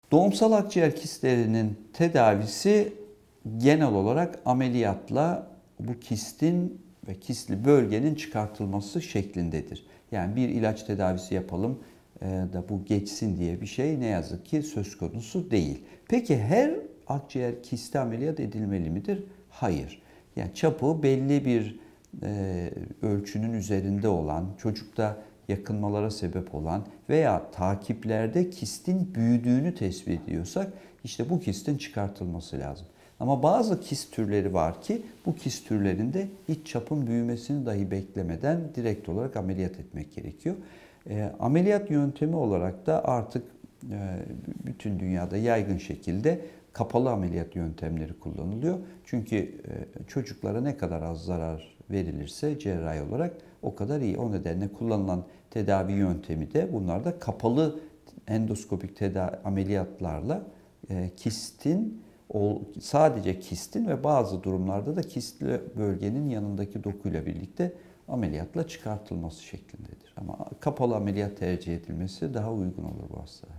Doğumsal akciğer kistlerinin tedavisi genel olarak ameliyatla bu kistin ve kistli bölgenin çıkartılması şeklindedir. Yani bir ilaç tedavisi yapalım da bu geçsin diye bir şey ne yazık ki söz konusu değil. Peki her akciğer kisti ameliyat edilmeli midir? Hayır. Yani çapı belli bir ölçünün üzerinde olan, çocukta yakınmalara sebep olan veya takiplerde kistin büyüdüğünü tespit ediyorsak işte bu kistin çıkartılması lazım. Ama bazı kist türleri var ki bu kist türlerinde iç çapın büyümesini dahi beklemeden direkt olarak ameliyat etmek gerekiyor. Ameliyat yöntemi olarak da artık bütün dünyada yaygın şekilde kapalı ameliyat yöntemleri kullanılıyor. Çünkü çocuklara ne kadar az zarar verilirse cerrahi olarak o kadar iyi. O nedenle kullanılan tedavi yöntemi de bunlar da kapalı endoskopik ameliyatlarla kistin sadece kistin ve bazı durumlarda da kistli bölgenin yanındaki dokuyla birlikte ameliyatla çıkartılması şeklindedir. Ama kapalı ameliyat tercih edilmesi daha uygun olur bu hastalara.